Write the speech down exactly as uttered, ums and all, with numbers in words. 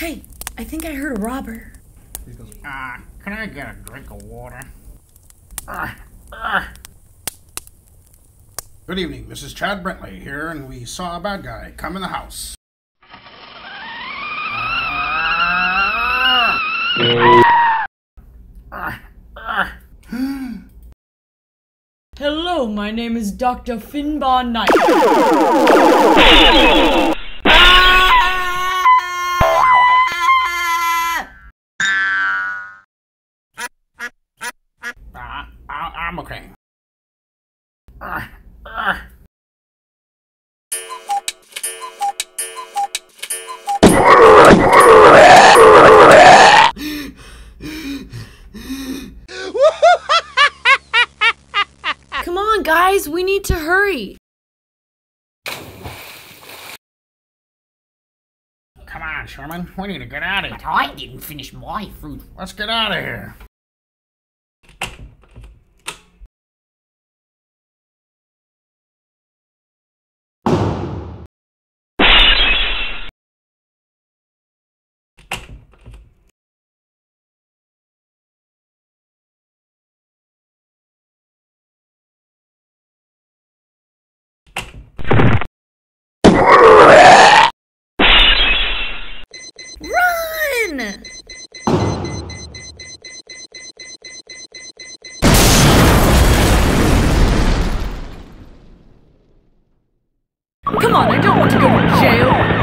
Hey, I think I heard a robber. He goes, ah, uh, can I get a drink of water? Uh, uh. Good evening, this is Chad Brentley here, and we saw a bad guy come in the house. Uh, uh. Hello, my name is Doctor Finbar Knight. Uh, I'm okay. Uh, uh. Come on, guys, we need to hurry. Come on, Sherman, we need to get out of here. But I didn't finish my food. Let's get out of here. Run! Come on, I don't want to go to jail.